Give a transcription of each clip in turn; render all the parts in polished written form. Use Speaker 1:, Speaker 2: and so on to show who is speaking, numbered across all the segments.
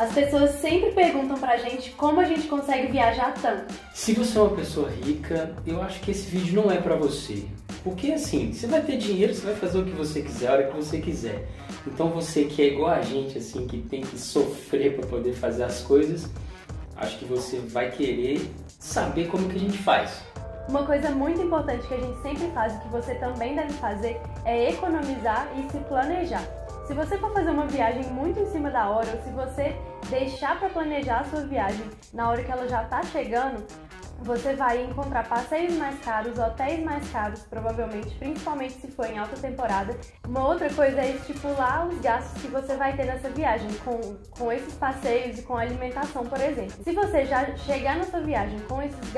Speaker 1: As pessoas sempre perguntam pra gente como a gente consegue viajar tanto.
Speaker 2: Se você é uma pessoa rica, eu acho que esse vídeo não é pra você. Porque assim, você vai ter dinheiro, você vai fazer o que você quiser, a hora que você quiser. Então você que é igual a gente, assim, que tem que sofrer pra poder fazer as coisas, acho que você vai querer saber como que a gente faz.
Speaker 1: Uma coisa muito importante que a gente sempre faz e que você também deve fazer é economizar e se planejar. Se você for fazer uma viagem muito em cima da hora, ou se você deixar para planejar a sua viagem na hora que ela já está chegando, você vai encontrar passeios mais caros, hotéis mais caros, provavelmente, principalmente se for em alta temporada. Uma outra coisa é estipular os gastos que você vai ter nessa viagem, com esses passeios e com alimentação, por exemplo. Se você já chegar na sua viagem com esses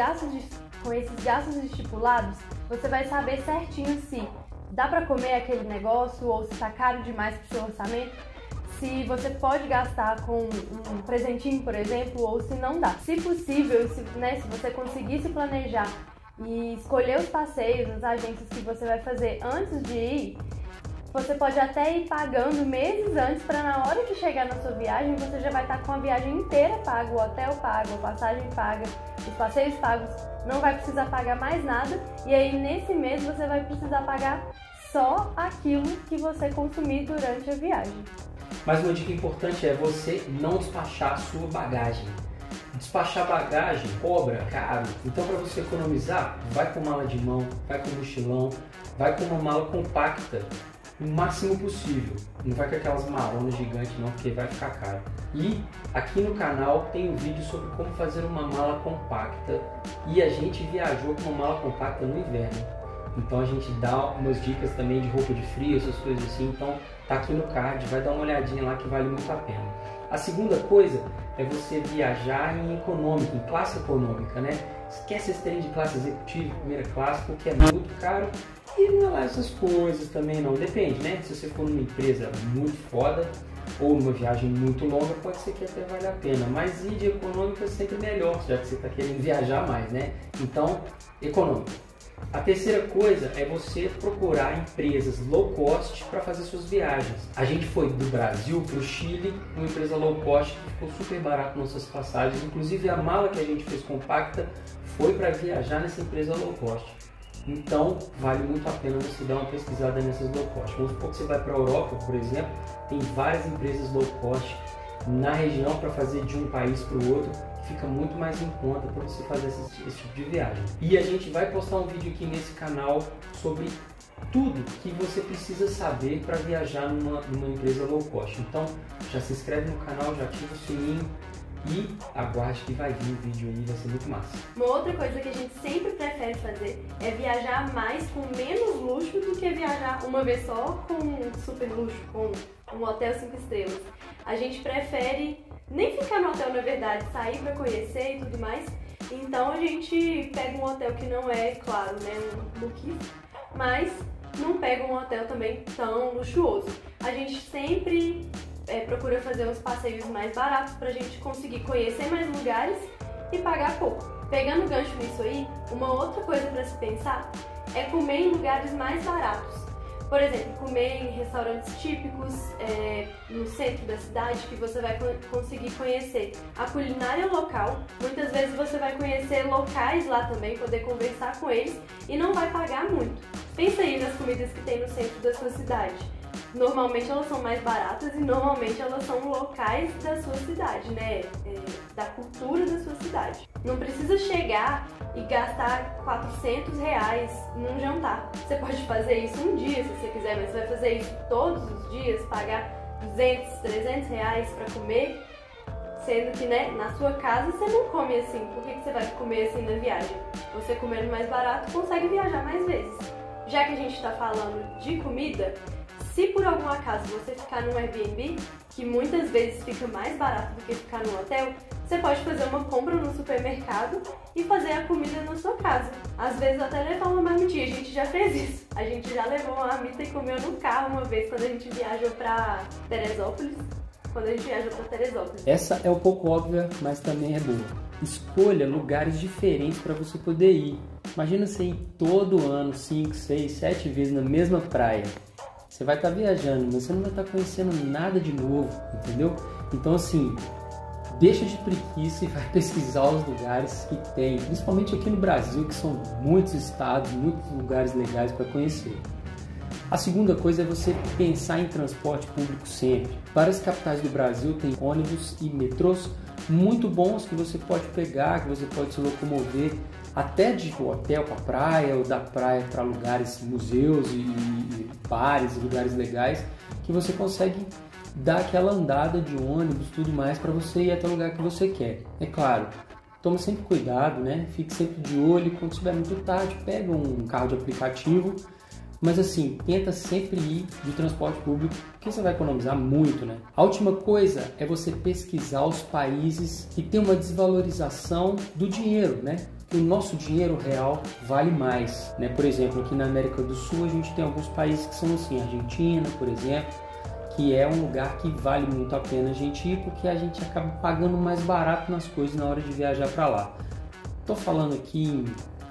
Speaker 1: gastos estipulados, você vai saber certinho se dá para comer aquele negócio ou se está caro demais para o seu orçamento, se você pode gastar com um presentinho, por exemplo, ou se não dá. Se possível, se você conseguir se planejar e escolher os passeios, as agências que você vai fazer antes de ir, você pode até ir pagando meses antes para na hora que chegar na sua viagem, você já vai estar com a viagem inteira paga, o hotel pago, a passagem paga, os passeios pagos, não vai precisar pagar mais nada e aí nesse mês você vai precisar pagar só aquilo que você consumir durante a viagem.
Speaker 2: Mas uma dica importante é você não despachar a sua bagagem. Despachar bagagem cobra caro, então para você economizar, vai com mala de mão, vai com mochilão, vai com uma mala compacta, o máximo possível. Não vai com aquelas malonas gigantes não, porque vai ficar caro. E aqui no canal tem um vídeo sobre como fazer uma mala compacta e a gente viajou com uma mala compacta no inverno. Então a gente dá umas dicas também de roupa de frio, essas coisas assim, então tá aqui no card, vai dar uma olhadinha lá que vale muito a pena. A segunda coisa é você viajar em econômica, em classe econômica, né? Esquece esse trem de classe executiva, primeira classe, porque é muito caro e não é lá essas coisas também não, depende, né? Se você for numa empresa muito foda ou numa viagem muito longa, pode ser que até vale a pena, mas ir de econômica é sempre melhor, já que você está querendo viajar mais, né? Então, econômica. A terceira coisa é você procurar empresas low cost para fazer suas viagens. A gente foi do Brasil para o Chile, uma empresa low cost que ficou super barato nossas passagens. Inclusive a mala que a gente fez compacta foi para viajar nessa empresa low cost. Então vale muito a pena você dar uma pesquisada nessas low cost. Vamos supor que você vai para a Europa, por exemplo, tem várias empresas low cost na região para fazer de um país para o outro. Fica muito mais em conta para você fazer esse tipo de viagem. E a gente vai postar um vídeo aqui nesse canal sobre tudo que você precisa saber para viajar numa empresa low cost. Então já se inscreve no canal, já ativa o sininho e aguarde que vai vir o vídeo aí, vai ser muito massa.
Speaker 1: Uma outra coisa que a gente sempre prefere fazer é viajar mais com menos luxo do que viajar uma vez só com super luxo, com um hotel 5 estrelas. A gente prefere nem ficar no hotel, na verdade, sair para conhecer e tudo mais. Então a gente pega um hotel que não é, claro, né, um luxo, mas não pega um hotel também tão luxuoso. A gente sempre procura fazer uns passeios mais baratos pra gente conseguir conhecer mais lugares e pagar pouco. Pegando o gancho nisso aí, uma outra coisa para se pensar é comer em lugares mais baratos. Por exemplo, comer em restaurantes típicos no centro da cidade, que você vai conseguir conhecer a culinária local. Muitas vezes você vai conhecer locais lá também, poder conversar com eles e não vai pagar muito. Pensa aí nas comidas que tem no centro da sua cidade. Normalmente elas são mais baratas e normalmente elas são locais da sua cidade, né? Da cultura da sua cidade. Não precisa chegar e gastar R$400 num jantar. Você pode fazer isso um dia se você quiser, mas você vai fazer isso todos os dias, pagar R$200, R$300 para comer, sendo que, né, na sua casa você não come assim. Por que você vai comer assim na viagem? Você comendo mais barato consegue viajar mais vezes. Já que a gente está falando de comida, se por algum acaso você ficar num Airbnb, que muitas vezes fica mais barato do que ficar num hotel, você pode fazer uma compra no supermercado e fazer a comida na sua casa. Às vezes até levar uma marmitinha, a gente já fez isso. A gente já levou uma marmita e comeu no carro uma vez quando a gente viajou pra Teresópolis.
Speaker 2: Essa é um pouco óbvia, mas também é boa. Escolha lugares diferentes para você poder ir. Imagina você ir todo ano, 5, 6, 7 vezes na mesma praia. Você vai estar viajando, mas você não vai estar conhecendo nada de novo, entendeu? Então assim, deixa de preguiça e vai pesquisar os lugares que tem, principalmente aqui no Brasil, que são muitos estados, muitos lugares legais para conhecer. A segunda coisa é você pensar em transporte público sempre. Várias capitais do Brasil têm ônibus e metrôs muito bons que você pode pegar, que você pode se locomover até de hotel para praia ou da praia para lugares, museus e bares e lugares legais, que você consegue dar aquela andada de ônibus e tudo mais para você ir até o lugar que você quer. É claro, tome sempre cuidado, né? Fique sempre de olho, quando estiver muito tarde, pega um carro de aplicativo, mas assim, tenta sempre ir de transporte público, porque você vai economizar muito, né? A última coisa é você pesquisar os países que têm uma desvalorização do dinheiro, né? O nosso dinheiro real vale mais, né? Por exemplo, aqui na América do Sul a gente tem alguns países que são assim, Argentina, por exemplo, que é um lugar que vale muito a pena a gente ir, porque a gente acaba pagando mais barato nas coisas na hora de viajar para lá. Estou falando aqui em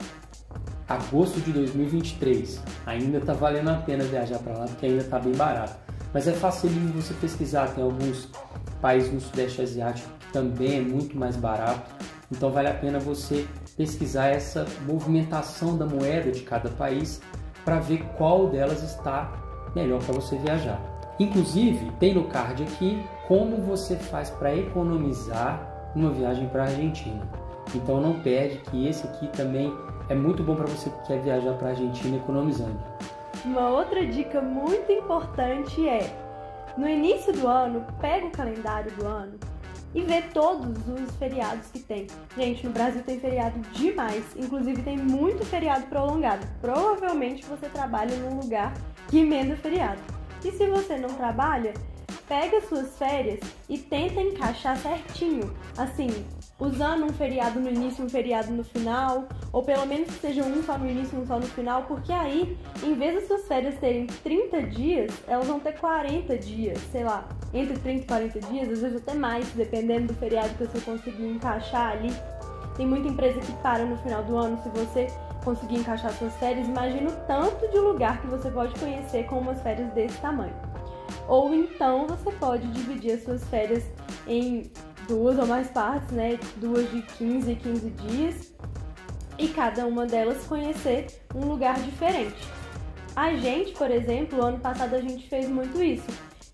Speaker 2: agosto de 2023, ainda está valendo a pena viajar para lá, porque ainda está bem barato. Mas é facilzinho você pesquisar, tem alguns países no Sudeste Asiático que também é muito mais barato, então vale a pena você pesquisar essa movimentação da moeda de cada país para ver qual delas está melhor para você viajar. Inclusive, tem no card aqui como você faz para economizar uma viagem para a Argentina. Então não perde, que esse aqui também é muito bom para você que quer viajar para a Argentina economizando.
Speaker 1: Uma outra dica muito importante é, no início do ano, pega o calendário do ano e vê todos os feriados que tem. Gente, no Brasil tem feriado demais, inclusive tem muito feriado prolongado. Provavelmente você trabalha num lugar que emenda feriado. E se você não trabalha, pega suas férias e tenta encaixar certinho, assim, usando um feriado no início e um feriado no final, ou pelo menos que seja um só no início e um só no final, porque aí, em vez das suas férias terem 30 dias, elas vão ter 40 dias, sei lá, entre 30 e 40 dias, às vezes até mais, dependendo do feriado que você conseguir encaixar ali. Tem muita empresa que para no final do ano. Se você conseguir encaixar suas férias, imagina o tanto de lugar que você pode conhecer com umas férias desse tamanho. Ou então você pode dividir as suas férias em 2 ou mais partes, né? 2 de 15 em 15 dias, e cada uma delas conhecer um lugar diferente. A gente, por exemplo, ano passado a gente fez muito isso,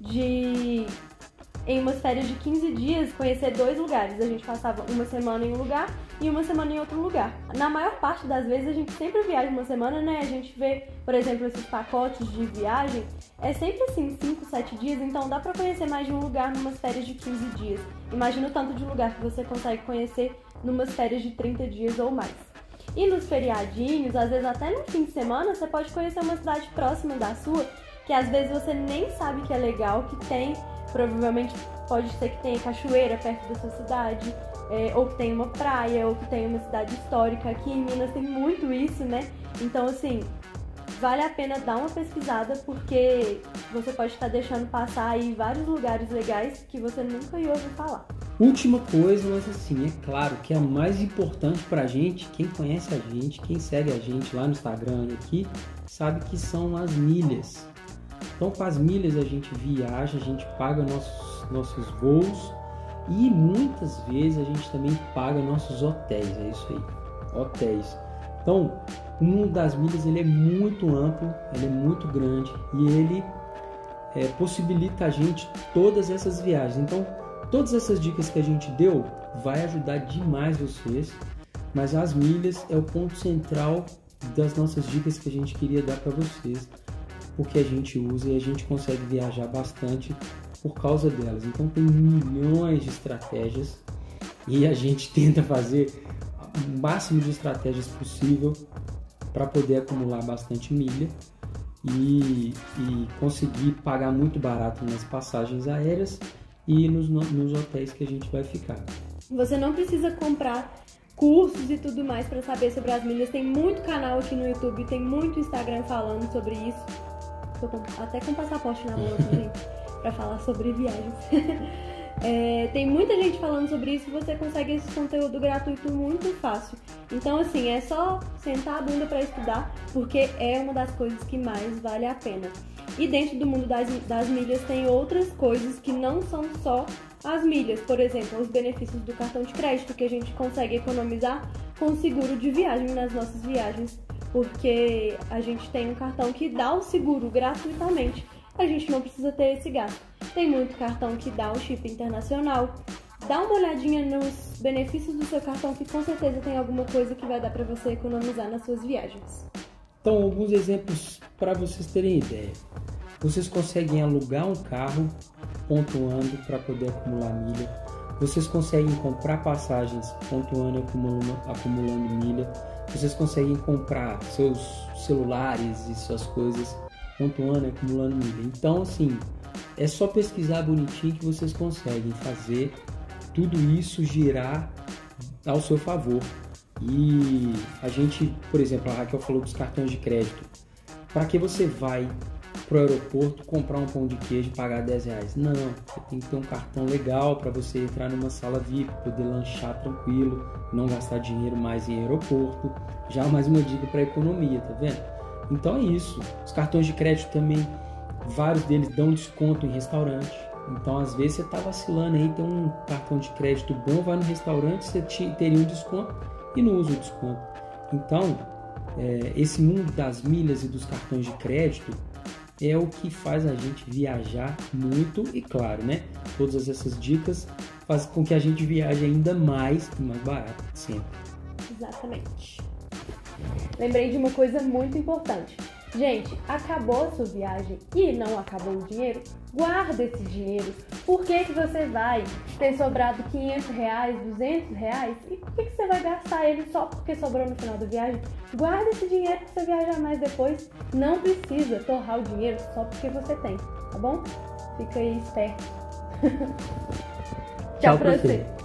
Speaker 1: de em umas férias de 15 dias conhecer 2 lugares. A gente passava uma semana em um lugar e uma semana em outro lugar. Na maior parte das vezes a gente sempre viaja uma semana, né? A gente vê, por exemplo, esses pacotes de viagem, é sempre assim, 5, 7 dias, então dá pra conhecer mais de um lugar numas férias de 15 dias. Imagina o tanto de lugar que você consegue conhecer numas férias de 30 dias ou mais. E nos feriadinhos, às vezes até no fim de semana, você pode conhecer uma cidade próxima da sua, que às vezes você nem sabe que é legal, que tem, provavelmente pode ser que tenha cachoeira perto da sua cidade, ou que tenha uma praia, ou que tenha uma cidade histórica. Aqui em Minas tem muito isso, né? Então, assim, vale a pena dar uma pesquisada, porque você pode estar deixando passar aí vários lugares legais que você nunca ia ouvir falar.
Speaker 2: Última coisa, mas assim, é claro que é a mais importante pra gente, quem conhece a gente, quem segue a gente lá no Instagram e aqui, sabe que são as milhas. Então, com as milhas a gente viaja, a gente paga nossos voos e muitas vezes a gente também paga nossos hotéis, é isso aí, hotéis. Então, o mundo das milhas ele é muito amplo, ele é muito grande e ele possibilita a gente todas essas viagens. Então, todas essas dicas que a gente deu vai ajudar demais vocês, mas as milhas é o ponto central das nossas dicas que a gente queria dar para vocês, porque a gente usa e a gente consegue viajar bastante por causa delas. Então tem milhões de estratégias e a gente tenta fazer o máximo de estratégias possível para poder acumular bastante milha e conseguir pagar muito barato nas passagens aéreas e nos hotéis que a gente vai ficar.
Speaker 1: Você não precisa comprar cursos e tudo mais para saber sobre as milhas. Tem muito canal aqui no YouTube, tem muito Instagram falando sobre isso. Tô até com passaporte na mão aqui, gente, para falar sobre viagens. Tem muita gente falando sobre isso e você consegue esse conteúdo gratuito muito fácil. Então, assim, é só sentar a bunda para estudar, porque é uma das coisas que mais vale a pena. E dentro do mundo das milhas tem outras coisas que não são só As milhas, por exemplo, os benefícios do cartão de crédito que a gente consegue economizar com seguro de viagem nas nossas viagens, porque a gente tem um cartão que dá o seguro gratuitamente. A gente não precisa ter esse gasto. Tem muito cartão que dá o chip internacional. Dá uma olhadinha nos benefícios do seu cartão, que com certeza tem alguma coisa que vai dar para você economizar nas suas viagens.
Speaker 2: Então, alguns exemplos para vocês terem ideia. Vocês conseguem alugar um carro pontuando para poder acumular milha. Vocês conseguem comprar passagens pontuando e acumulando milha. Vocês conseguem comprar seus celulares e suas coisas pontuando e acumulando milha. Então, assim, é só pesquisar bonitinho que vocês conseguem fazer tudo isso girar ao seu favor. E a gente, por exemplo, a Raquel falou dos cartões de crédito. Para que você vai pro aeroporto comprar um pão de queijo e pagar R$10? Não, você tem que ter um cartão legal para você entrar numa sala VIP, poder lanchar tranquilo, não gastar dinheiro mais em aeroporto. Já mais uma dica para economia, tá vendo? Então é isso. Os cartões de crédito também, vários deles dão desconto em restaurante. Então às vezes você está vacilando aí, tem um cartão de crédito bom, vai no restaurante, você teria um desconto e não usa o desconto. Então esse mundo das milhas e dos cartões de crédito é o que faz a gente viajar muito e, claro, né? Todas essas dicas fazem com que a gente viaje ainda mais e mais barato sempre.
Speaker 1: Exatamente. Lembrei de uma coisa muito importante. Gente, acabou a sua viagem e não acabou o dinheiro? Guarda esse dinheiro. Por que você vai ter sobrado R$500, R$200? E por que você vai gastar ele só porque sobrou no final da viagem? Guarda esse dinheiro para você viajar mais depois. Não precisa torrar o dinheiro só porque você tem, tá bom? Fica aí esperto. Tchau pra você.